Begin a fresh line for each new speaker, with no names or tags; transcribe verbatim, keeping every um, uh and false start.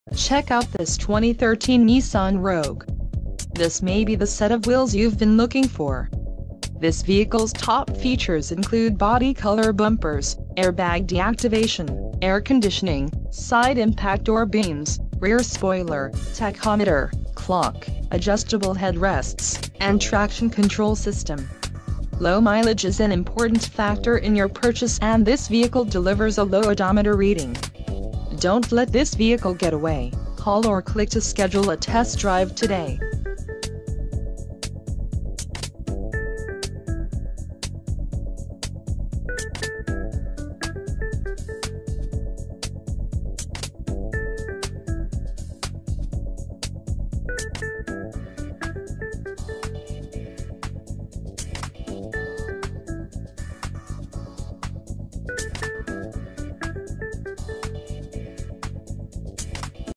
Check out this twenty thirteen Nissan Rogue. This may be the set of wheels you've been looking for. This vehicle's top features include body color bumpers, airbag deactivation, air conditioning, side impact door beams, rear spoiler, tachometer, clock, adjustable headrests, and traction control system. Low mileage is an important factor in your purchase, and this vehicle delivers a low odometer reading. Don't let this vehicle get away. Call or click to schedule a test drive today.